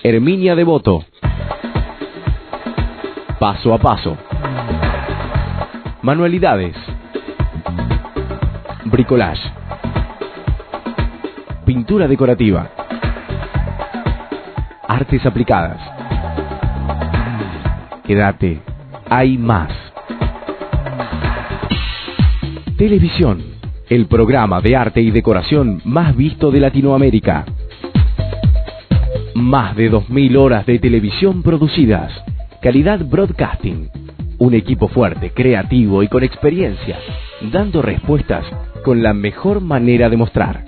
Herminia Devoto. Paso a paso. Manualidades. Bricolage. Pintura decorativa. Artes aplicadas. Quédate, hay más. Televisión, el programa de arte y decoración más visto de Latinoamérica. Más de 2000 horas de televisión producidas. Calidad Broadcasting. Un equipo fuerte, creativo y con experiencia, dando respuestas con la mejor manera de mostrar.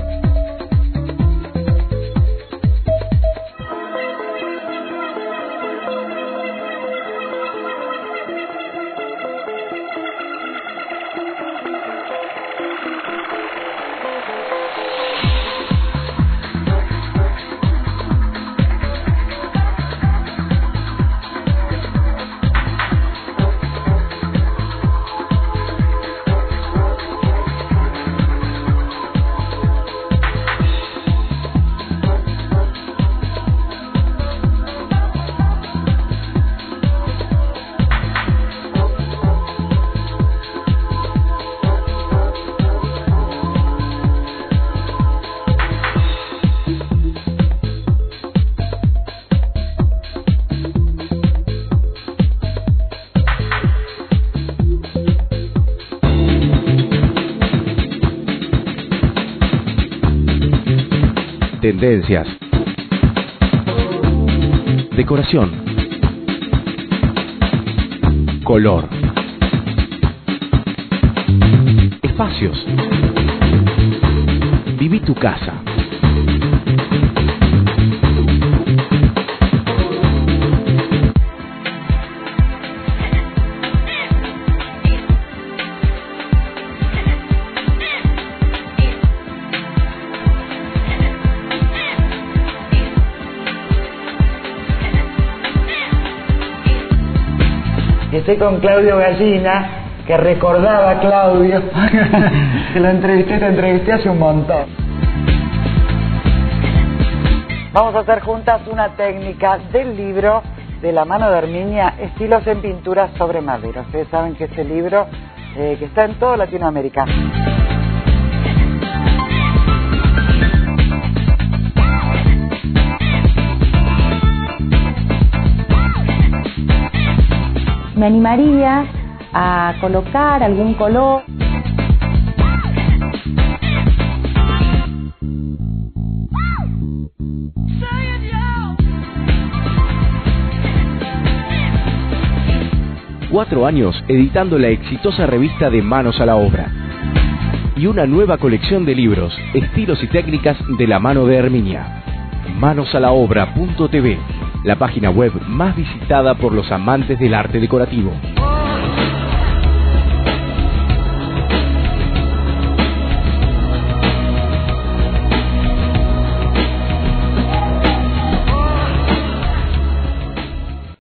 Tendencias. Decoración. Color. Espacios. Viví tu casa. Estoy con Claudio Gallina, que recordaba a Claudio, que lo entrevisté hace un montón. Vamos a hacer juntas una técnica del libro de la mano de Herminia, Estilos en Pintura sobre Madera. Ustedes saben que ese libro que está en toda Latinoamérica. Me animaría a colocar algún color. Cuatro años editando la exitosa revista de Manos a la Obra. Y una nueva colección de libros, estilos y técnicas de la mano de Herminia. Manosalaobra.tv, la página web más visitada por los amantes del arte decorativo.